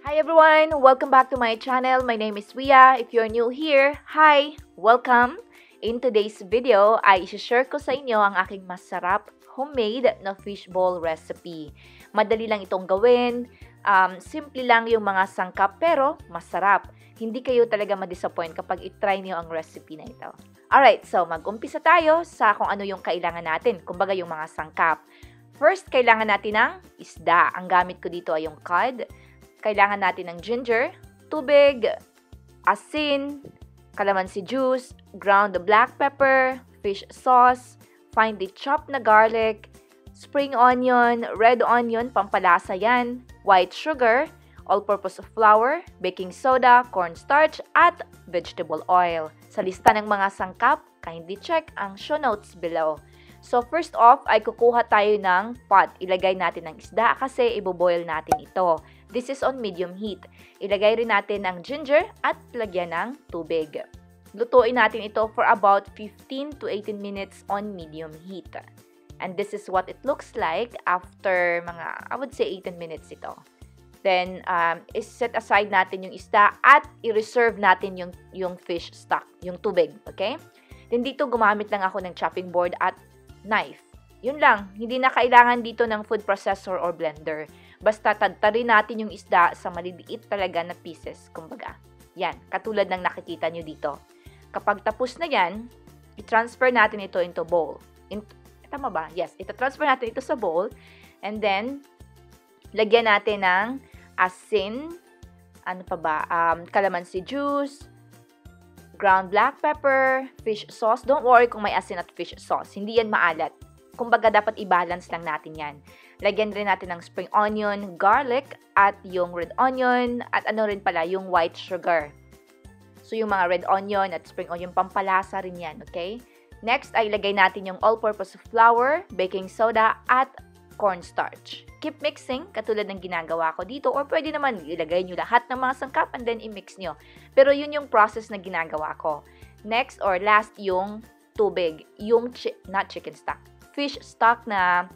Hi everyone! Welcome back to my channel. My name is Wia. If you're new here, hi! Welcome! In today's video ay isi-share ko sa inyo ang aking masarap homemade na fishball recipe. Madali lang itong gawin. Simple lang yung mga sangkap pero masarap. Hindi kayo talaga ma-disappoint kapag itry niyo ang recipe na ito. Alright, so mag-umpisa tayo sa kung ano yung kailangan natin. Kumbaga yung mga sangkap. First, kailangan natin ng isda. Ang gamit ko dito ay yung cod. Kailangan natin ng ginger, tubig, asin, calamansi juice, ground black pepper, fish sauce, finely chopped na garlic, spring onion, red onion, pampalasa yan, white sugar, all-purpose flour, baking soda, cornstarch, at vegetable oil. Sa lista ng mga sangkap, kindly check ang show notes below. So first off ay kukuha tayo ng pot. Ilagay natin ang isda kasi iboboil natin ito. This is on medium heat. Ilagay rin natin ang ginger at lagyan ng tubig. Lutuin natin ito for about 15 to 18 minutes on medium heat. And this is what it looks like after mga, I would say 18 minutes ito. Then, set aside natin yung isda at i-reserve natin yung fish stock, yung tubig. Okay? Then dito gumamit lang ako ng chopping board at knife. Yun lang. Hindi na kailangan dito ng food processor or blender. Basta tadtarin natin yung isda sa maliliit talaga na pieces. Kumbaga. Yan. Katulad ng nakikita nyo dito. Kapag tapos na yan, i-transfer natin ito into bowl. Tama ba? Yes. Ita-transfer natin ito sa bowl. And then, lagyan natin ng asin. Ano pa ba? Calamansi juice. Ground black pepper. Fish sauce. Don't worry kung may asin at fish sauce. Hindi yan maalat. Kumbaga, dapat i-balance lang natin yan. Lagyan rin natin ng spring onion, garlic, at yung red onion, at ano rin pala, yung white sugar. So, yung mga red onion at spring onion, pampalasa rin yan, okay? Next, ay ilagay natin yung all-purpose flour, baking soda, at cornstarch. Keep mixing, katulad ng ginagawa ko dito, or pwede naman ilagay nyo lahat ng mga sangkap and then i-mix nyo. Pero yun yung process na ginagawa ko. Next, or last, yung tubig. Yung, not chicken stock. Fish stock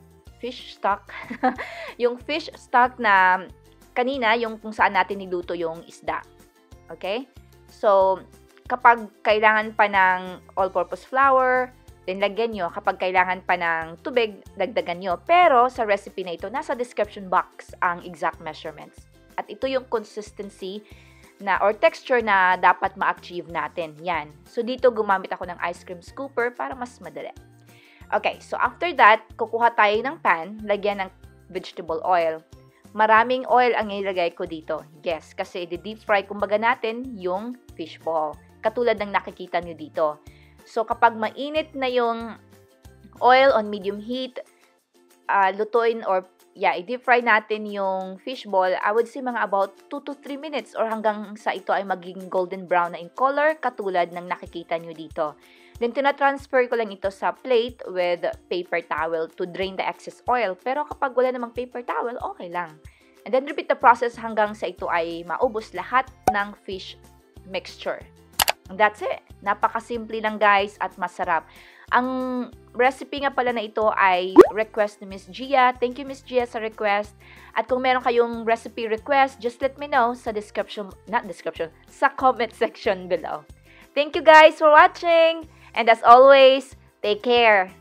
yung fish stock na kanina, yung kung saan natin niluto yung isda. Okay? So, kapag kailangan pa ng all-purpose flour, then lagyan nyo. Kapag kailangan pa ng tubig, dagdagan nyo. Pero sa recipe na ito, nasa description box ang exact measurements. At ito yung consistency na or texture na dapat ma-achieve natin. Yan. So, dito gumamit ako ng ice cream scooper para mas madali. Okay, so after that, kukuha tayo ng pan, lagyan ng vegetable oil. Maraming oil ang ilagay ko dito. Yes, kasi i-deep fry kumbaga natin yung fishball. Katulad ng nakikita nyo dito. So kapag mainit na yung oil on medium heat, lutuin or i-deep fry natin yung fishball, I would say mga about 2 to 3 minutes or hanggang sa ito ay magiging golden brown na in color, katulad ng nakikita nyo dito. Then, tina-transfer ko lang ito sa plate with paper towel to drain the excess oil. Pero kapag wala namang paper towel, okay lang. And then, repeat the process hanggang sa ito ay maubos lahat ng fish mixture. And that's it. Napakasimple lang guys at masarap. Ang recipe nga pala na ito ay request ni Miss Gia. Thank you Miss Gia sa request. At kung meron kayong recipe request, just let me know sa sa comment section below. Thank you guys for watching. And as always, take care.